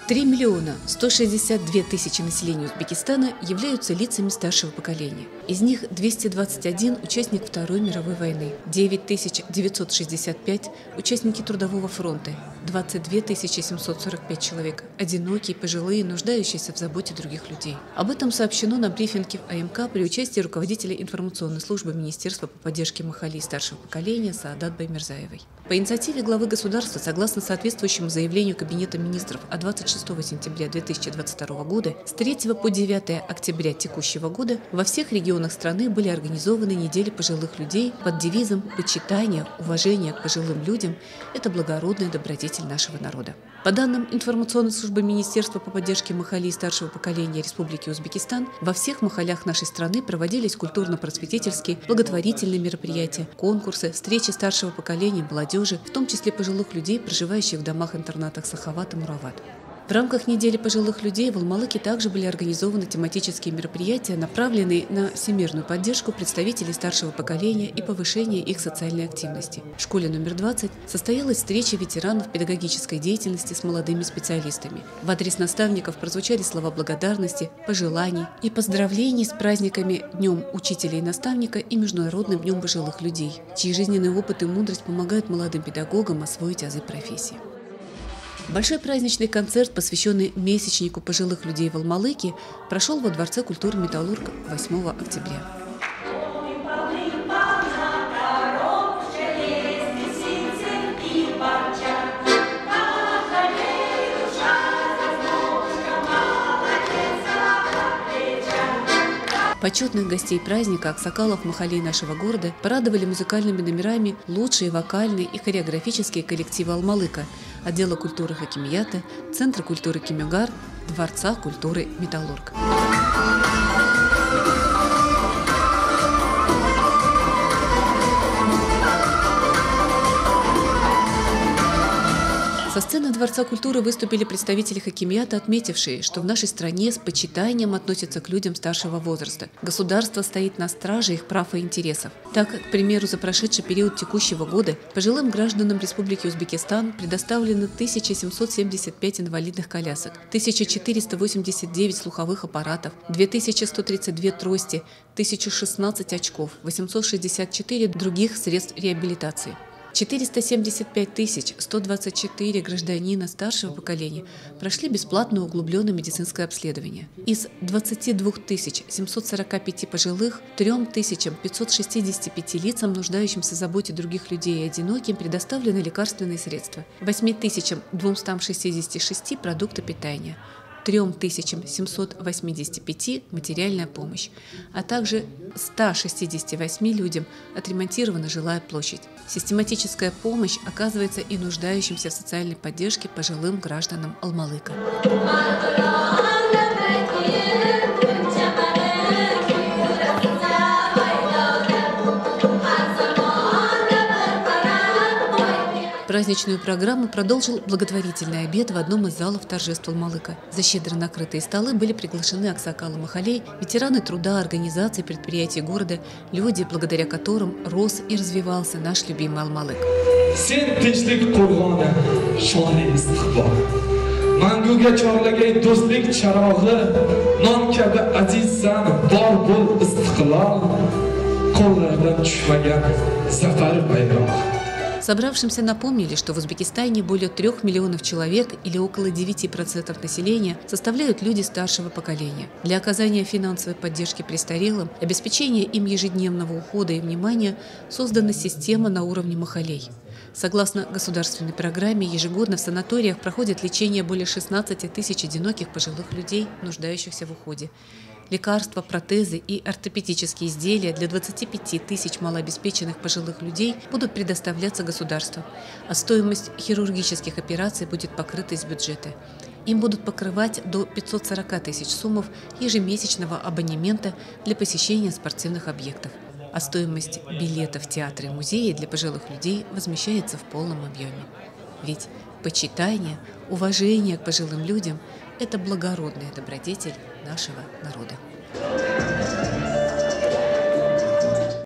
3 162 000 населения Узбекистана являются лицами старшего поколения. Из них 221 участник Второй мировой войны, 9965 участники Трудового фронта, 22 745 человек одинокие, пожилые, нуждающиеся в заботе других людей. Об этом сообщено на брифинге в АМК при участии руководителя информационной службы Министерства по поддержке Махалли старшего поколения Саадат Баймирзаевой. По инициативе главы государства, согласно соответствующему заявлению Кабинета министров от 26 сентября 2022 года, с 3 по 9 октября текущего года во всех регионах страны были организованы недели пожилых людей под девизом «Почитание, уважение к пожилым людям – это благородная добродетель нашего народа». По данным информационной службы Министерства по поддержке Махалли старшего поколения Республики Узбекистан, во всех махаллях нашей страны проводились культурно-просветительские, благотворительные мероприятия, конкурсы, встречи старшего поколения молодежи, в том числе пожилых людей, проживающих в домах-интернатах Сахават и Мурават. В рамках недели пожилых людей в Алмалыке также были организованы тематические мероприятия, направленные на всемирную поддержку представителей старшего поколения и повышение их социальной активности. В школе номер 20 состоялась встреча ветеранов педагогической деятельности с молодыми специалистами. В адрес наставников прозвучали слова благодарности, пожеланий и поздравлений с праздниками Днем учителя и наставника и Международным днем пожилых людей, чьи жизненный опыт и мудрость помогают молодым педагогам освоить азы профессии. Большой праздничный концерт, посвященный месячнику пожилых людей в Алмалыке, прошел во Дворце культуры «Металлург» 8 октября. Почетных гостей праздника аксакалов махаллей нашего города порадовали музыкальными номерами лучшие вокальные и хореографические коллективы Алмалыка, отдела культуры Хакимията, Центра культуры Кемюгар, Дворца культуры «Металлург». Со сцены Дворца культуры выступили представители Хакимията, отметившие, что в нашей стране с почитанием относятся к людям старшего возраста. Государство стоит на страже их прав и интересов. Так, к примеру, за прошедший период текущего года пожилым гражданам Республики Узбекистан предоставлено 1775 инвалидных колясок, 1489 слуховых аппаратов, 2132 трости, 1016 очков, 864 других средств реабилитации. 475 124 гражданина старшего поколения прошли бесплатное углубленное медицинское обследование. Из 22 745 пожилых 3565 лицам, нуждающимся в заботе других людей и одиноким, предоставлены лекарственные средства, 8266 продукты питания, 3785 материальная помощь, а также 168 людям отремонтирована жилая площадь. Систематическая помощь оказывается и нуждающимся в социальной поддержке пожилым гражданам Алмалыка. Праздничную программу продолжил благотворительный обед в одном из залов торжеств Алмалыка. За щедро накрытые столы были приглашены аксакалы махаллей, ветераны труда, организаций, предприятий города, люди, благодаря которым рос и развивался наш любимый Алмалык. Собравшимся напомнили, что в Узбекистане более 3 миллионов человек или около 9% населения составляют люди старшего поколения. Для оказания финансовой поддержки престарелым, обеспечения им ежедневного ухода и внимания создана система на уровне махаллей. Согласно государственной программе, ежегодно в санаториях проходит лечение более 16 тысяч одиноких пожилых людей, нуждающихся в уходе. Лекарства, протезы и ортопедические изделия для 25 тысяч малообеспеченных пожилых людей будут предоставляться государству, а стоимость хирургических операций будет покрыта из бюджета. Им будут покрывать до 540 тысяч суммов ежемесячного абонемента для посещения спортивных объектов, а стоимость билета в театры и музеи для пожилых людей возмещается в полном объеме. Ведь почитание, уважение к пожилым людям – это благородная добродетель нашего народа.